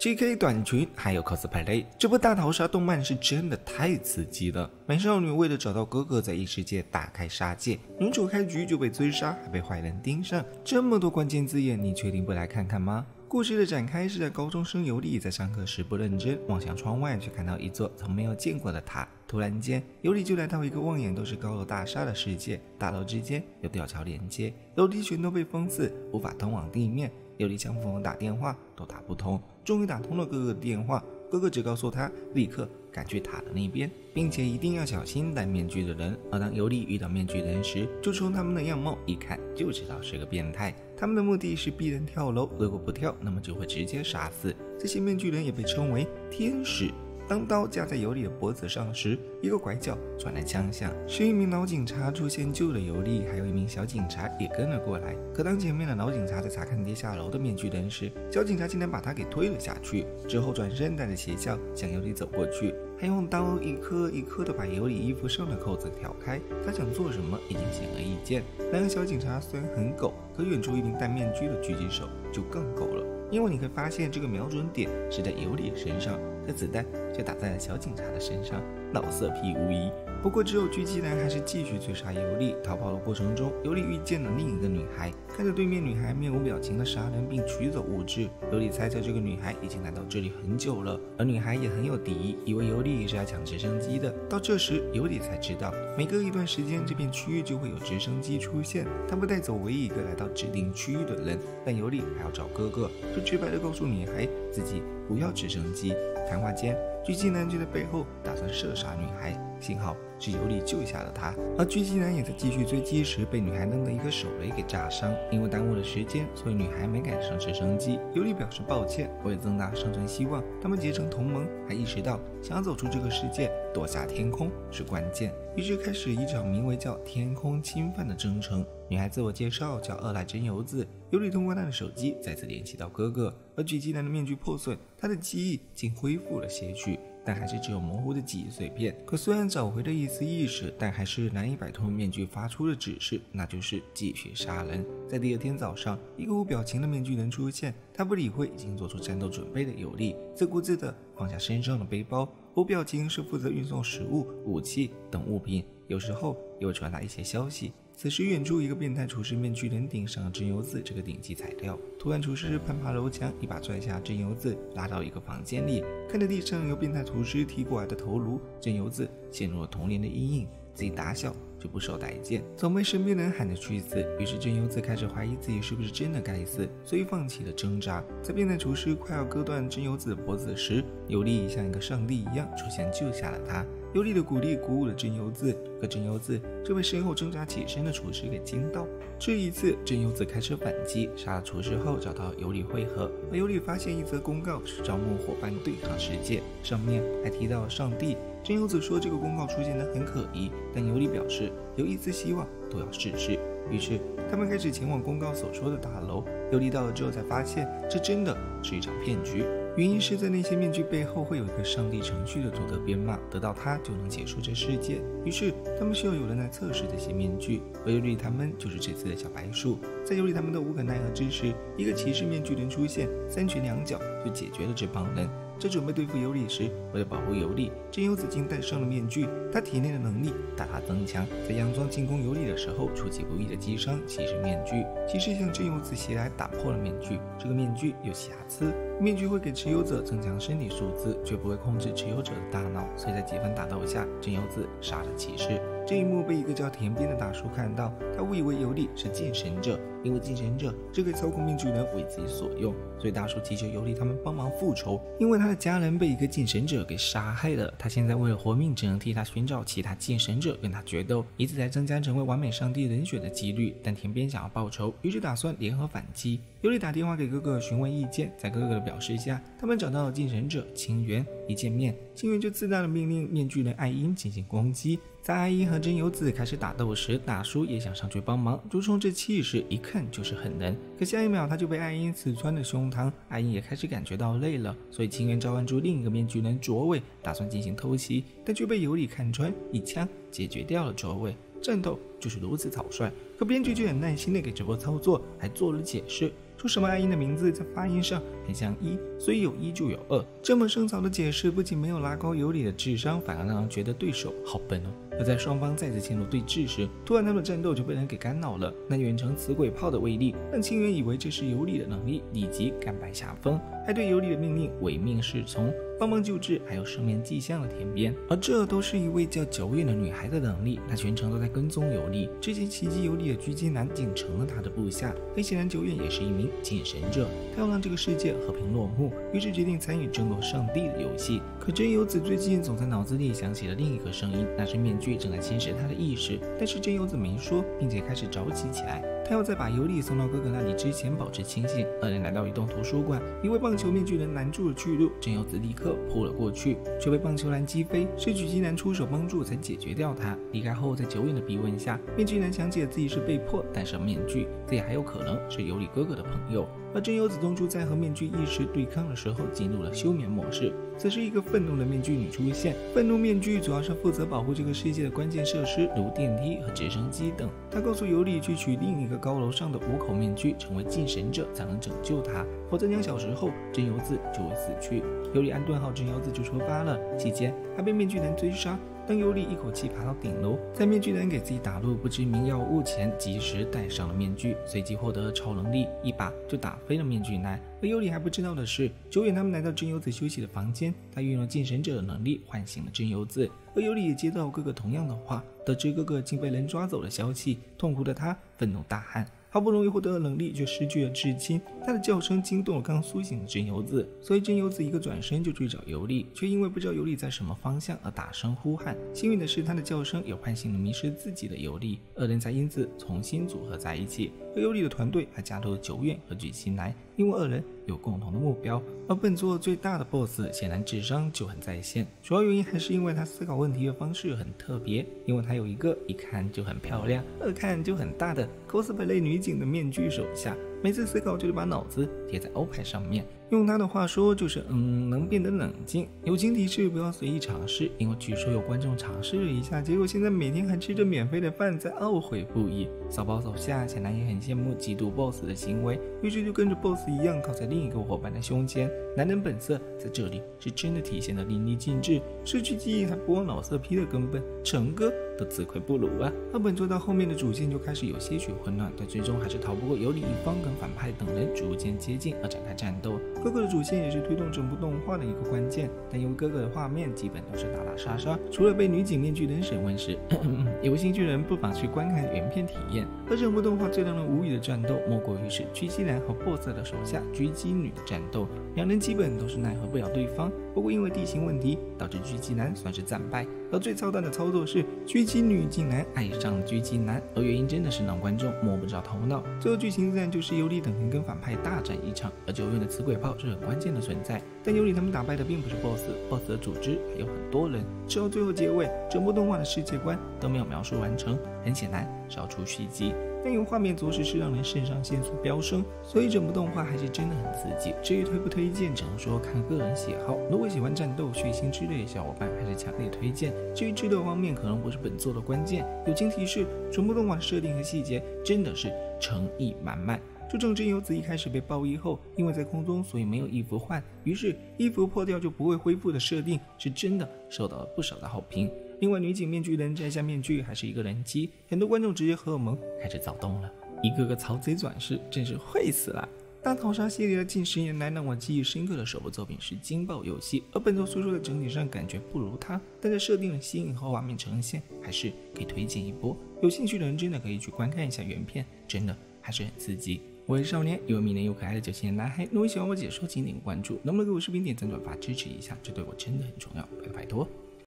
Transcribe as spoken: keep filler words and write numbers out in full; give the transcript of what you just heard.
G K 短裙还有 cosplay， 这部大逃杀动漫是真的太刺激了。美少女为了找到哥哥，在异世界大开杀戒，女主开局就被追杀，还被坏人盯上，这么多关键字眼，你确定不来看看吗？故事的展开是在高中生尤里在上课时不认真，望向窗外，却看到一座从没有见过的塔。突然间，尤里就来到一个望眼都是高楼大厦的世界，大楼之间有吊桥连接，楼梯全都被封死，无法通往地面。尤里向父母打电话都打不通，终于打通了哥哥的电话，哥哥只告诉他立刻赶去塔的那边，并且一定要小心戴面具的人。而当尤里遇到面具人时，就从他们的样貌一看就知道是个变态。他们的目的是逼人跳楼，如果不跳，那么就会直接杀死。这些面具人也被称为天使。当刀架在尤里的脖子上时，一个拐角传来枪响，是一名老警察出现救了尤里，还有一名小警察也跟了过来。可当前面的老警察在查看跌下楼的面具人时，小警察竟然把他给推了下去，之后转身带着邪笑向尤里走过去，还用刀一颗一颗的把尤里衣服上的扣子挑开。他想做什么已经显而易见。两个小警察虽然很狗，可远处一名戴面具的狙击手就更狗了，因为你会发现这个瞄准点是在尤里身上，可子弹却打在了小警察的身上，老色批无疑。不过只有狙击男还是继续追杀尤里。逃跑的过程中，尤里遇见了另一个女孩，看着对面女孩面无表情的杀人并取走物质，尤里猜测这个女孩已经来到这里很久了，而女孩也很有敌意，以为尤里是来抢直升机的。到这时，尤里才知道每隔一段时间这片区域就会有直升机出现，他不带走唯一一个来到指定区域的人，但尤里还要找哥哥，就直白地告诉女孩自己不要直升机。谈话间，狙击男就在背后打算射杀女孩，幸好是尤里救下了他。而狙击男也在继续追击时被女孩扔的一个手雷给炸伤，因为耽误了时间，所以女孩没赶上直升机。尤里表示抱歉，为了增大生存希望，他们结成同盟，还意识到想要走出这个世界，夺下天空是关键，于是开始一场名为叫天空侵犯的征程。女孩自我介绍叫二来真由子，尤里通过她的手机再次联系到哥哥，而狙击男的面具破损，他的记忆竟恢复了些许，但还是只有模糊的记忆碎片。可虽然找回了一丝意识，但还是难以摆脱面具发出的指示，那就是继续杀人。在第二天早上，一个无表情的面具人出现，他不理会已经做出战斗准备的尤里，自顾自地放下身上的背包。无表情是负责运送食物、武器等物品，有时候也会传达一些消息。此时远处一个变态厨师面具人顶上了真由子这个顶级材料，突然厨师攀爬楼墙，一把拽下真由子拉到一个房间里，看着地上由变态厨师踢过来的头颅，真由子陷入了童年的阴影，自己打小就不受待见，总被身边人喊着去死，于是真由子开始怀疑自己是不是真的该死，所以放弃了挣扎。在变态厨师快要割断真由子的脖子时，尤里像一个上帝一样出现救下了他。尤里的鼓励鼓舞了真由子，可真由子就被身后挣扎起身的厨师给惊到。这一次真由子开始反击，杀了厨师后找到尤里会合，而尤里发现一则公告是招募伙伴对抗世界，上面还提到了上帝。真由子说这个公告出现得很可疑，但尤里表示有一丝希望都要试试，于是他们开始前往公告所说的大楼。尤里到了之后才发现这真的是一场骗局，原因是在那些面具背后会有一个上帝程序的佐德编码，得到它就能结束这世界，于是他们需要有人来测试这些面具，而尤里他们就是这次的小白鼠。在尤里他们都无可奈何之时，一个骑士面具人出现，三拳两脚就解决了这帮人。在准备对付尤里时，为了保护尤里，真由子竟戴上了面具，他体内的能力大大增强，在佯装进攻尤里的时候出其不意的击伤骑士面具。骑士向真由子袭来，打破了面具，这个面具有瑕疵，面具会给持有者增强身体素质，却不会控制持有者的大脑，所以在几番打斗下，真由子杀了骑士。这一幕被一个叫田边的大叔看到，他误以为尤里是剑神者，因为剑神者只可以操控面具人为自己所用，所以大叔祈求尤里他们帮忙复仇，因为他的家人被一个剑神者给杀害了，他现在为了活命只能替他寻找其他剑神者跟他决斗，以此来增加成为完美上帝人选的几率。但田边想要报仇，于是打算联合反击。尤里打电话给哥哥询问意见，在哥哥的表示下，他们找到了剑神者清源，一见面清源就自大的命令面具人爱音进行攻击。在爱音和真由子开始打斗时，大叔也想上去帮忙，竹冲这气势一看就是狠人，可下一秒他就被爱音刺穿了胸膛，爱音也开始感觉到累了，所以清源召唤出另一个面具人卓伟，打算进行偷袭，但却被尤里看穿，一枪解决掉了卓伟。战斗就是如此草率，可编剧却很耐心的给这波操作还做了解释， 说什么爱因的名字在发音上很像一，所以有一就有二。这么生草的解释不仅没有拉高尤里的智商，反而让人觉得对手好笨哦。而在双方再次陷入对峙时，突然他们的战斗就被人给干扰了。那远程磁轨炮的威力让清源以为这是尤里的能力，立即甘拜下风，还对尤里的命令唯命是从，帮忙救治还有生命迹象的田边。而这都是一位叫久远的女孩的能力，她全程都在跟踪尤里。之前袭击尤里的狙击男竟成了他的部下，很显然久远也是一名禁神者，他要让这个世界和平落幕，于是决定参与争夺上帝的游戏。可真由子最近总在脑子里想起了另一个声音，那是面具正在侵蚀他的意识，但是真由子没说，并且开始着急起来。他要在把尤里送到哥哥那里之前保持清醒。二人来到一栋图书馆，一位棒球面具人拦住了去路，真由子立刻扑了过去，却被棒球篮击飞，是狙击男出手帮助才解决掉他。离开后，在久远的逼问下，面具男想起了自己是被迫戴上面具，这也还有可能是尤里哥哥的朋友。而真由子中珠在和面具意识对抗的时候进入了休眠模式。此时一个愤怒的面具女出现，愤怒面具主要是负责保护这个世界的关键设施，如电梯和直升机等。他告诉尤里去取另一个高楼上的五口面具，成为禁神者才能拯救他，否则两小时后真由子就会死去。尤里安顿好真由子就出发了，期间还被面具男追杀。当尤里一口气爬到顶楼，在面具男给自己打入不知名药物前，及时戴上了面具，随即获得了超能力，一把就打飞了面具男。而尤里还不知道的是，久远他们来到真由子休息的房间，他运用禁神者的能力唤醒了真由子。而尤里也接到哥哥同样的话，得知哥哥竟被人抓走的消息，痛苦的他愤怒大喊。好不容易获得了能力，却失去了至亲。他的叫声惊动了刚苏醒的真由子，所以真由子一个转身就去找尤里，却因为不知道尤里在什么方向而大声呼喊。幸运的是，他的叫声也唤醒了迷失自己的尤里，二人才因此重新组合在一起。而尤里的团队还加入了久远和举新来，因为二人有共同的目标。而本作最大的 boss 显然智商就很在线，主要原因还是因为他思考问题的方式很特别，因为他有一个一看就很漂亮，二看就很大的 cosplay 女警的面具手下，每次思考就是把脑子贴在欧派上面。用他的话说就是嗯，能变得冷静。友情提示不要随意尝试，因为据说有观众尝试了一下，结果现在每天还吃着免费的饭，在懊悔不已。骚包手下显然也很羡慕嫉妒 boss 的行为，于是就跟着 boss 一样靠在另一个伙伴的胸前。男人本色在这里是真的体现得淋漓尽致，失去记忆还不忘老色批的根本，成哥都自愧不如啊。而本作到后面的主线就开始有些许混乱，但最终还是逃不过尤里一方跟反派等人逐渐接近而展开战斗。哥哥的主线也是推动整部动画的一个关键，但因为哥哥的画面基本都是打打杀杀，除了被女警面具人审问时，咳咳有兴趣的人不妨去观看原片体验。而整部动画最让人无语的战斗，莫过于是狙击男和 boss 的手下狙击女的战斗，两人基本都是奈何不了对方。不过因为地形问题，导致狙击男算是战败。而最操蛋的操作是，狙击女竟然爱上了狙击男，而原因真的是让观众摸不着头脑。最后剧情自然就是尤里等人跟反派大战一场，而久远的磁轨炮是很关键的存在。但尤里他们打败的并不是 boss， boss 的组织还有很多人。直到最后结尾，整部动画的世界观都没有描述完成，很显然是要出续集。但由画面着实是让人肾上腺素飙升，所以整部动画还是真的很刺激。至于推不推荐，只能说看个人喜好。如果喜欢战斗、血腥之类的小伙伴，还是强烈推荐。至于制作方面，可能不是本作的关键。友情提示：整部动画的设定和细节真的是诚意满满。就正真由子一开始被包衣后，因为在空中，所以没有衣服换，于是衣服破掉就不会恢复的设定，是真的受到了不少的好评。另外，女警面具人摘下面具还是一个人机，很多观众直接荷尔蒙开始躁动了，一个个曹贼转世，真是会死了。大逃杀系列的近十年来让我记忆深刻的首部作品是《惊爆游戏》，而本作虽说在整体上感觉不如它，但在设定的新颖和画面呈现，还是可以推荐一波。有兴趣的人真的可以去观看一下原片，真的还是很刺激。我是少年，一位迷人又可爱的九七年男孩。如果喜欢我解说，请点个关注，能不能给我视频点赞转发支持一下？这对我真的很重要，拜托拜托。